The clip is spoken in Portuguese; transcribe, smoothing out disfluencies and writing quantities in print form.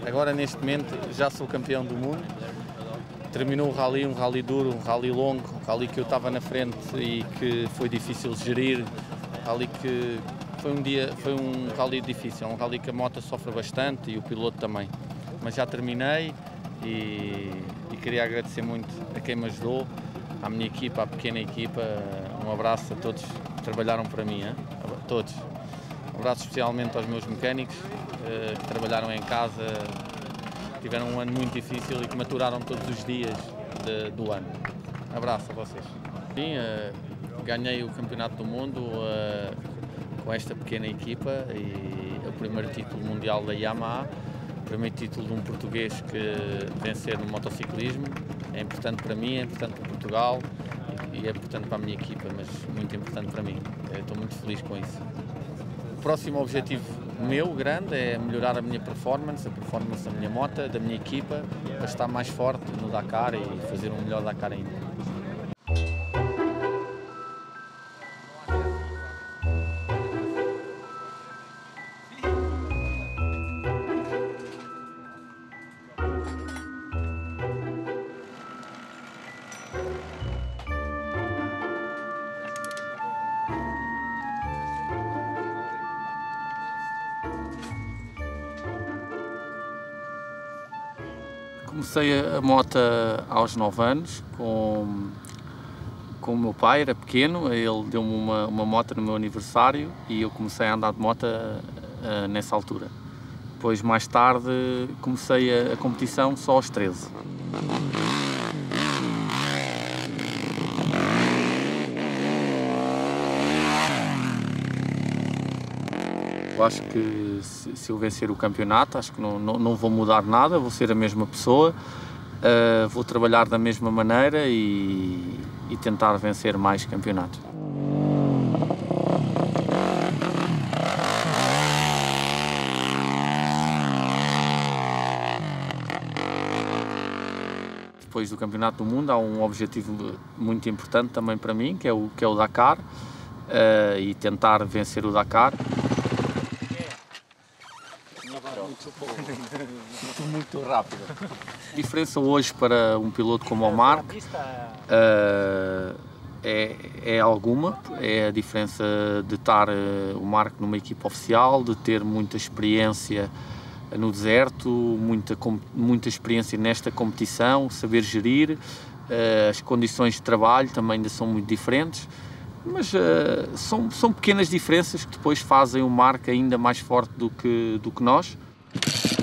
Agora, neste momento, já sou campeão do mundo. Terminou o rally, um rally duro, um rally longo, um rally que eu estava na frente e que foi difícil de gerir. Rally que foi um rally difícil, um rally que a moto sofre bastante e o piloto também. Mas já terminei e queria agradecer muito a quem me ajudou, à minha equipa, à pequena equipa. Um abraço a todos que trabalharam para mim, todos. Um abraço especialmente aos meus mecânicos que trabalharam em casa, tiveram um ano muito difícil e que maturaram todos os dias do ano. Um abraço a vocês. Sim, ganhei o Campeonato do Mundo com esta pequena equipa e o primeiro título mundial da Yamaha, o primeiro título de um português que vencer no motociclismo. É importante para mim, é importante para Portugal e é importante para a minha equipa, mas muito importante para mim. Eu estou muito feliz com isso. O próximo objetivo meu, grande, é melhorar a minha performance, a performance da minha moto, da minha equipa, para estar mais forte no Dakar e fazer um melhor Dakar ainda. Comecei a moto aos 9 anos com o meu pai, era pequeno, ele deu-me uma moto no meu aniversário e eu comecei a andar de moto nessa altura. Depois, mais tarde, comecei a competição só aos 13. Eu acho que se eu vencer o campeonato, acho que não vou mudar nada, vou ser a mesma pessoa, vou trabalhar da mesma maneira e tentar vencer mais campeonatos. Depois do Campeonato do Mundo há um objetivo muito importante também para mim, que é o Dakar, e tentar vencer o Dakar. Muito rápido. A diferença hoje para um piloto como o Marc é alguma, é a diferença de estar o Marc numa equipa oficial, de ter muita experiência no deserto, muita experiência nesta competição, saber gerir, as condições de trabalho também ainda são muito diferentes, mas são pequenas diferenças que depois fazem o Marc ainda mais forte do que nós.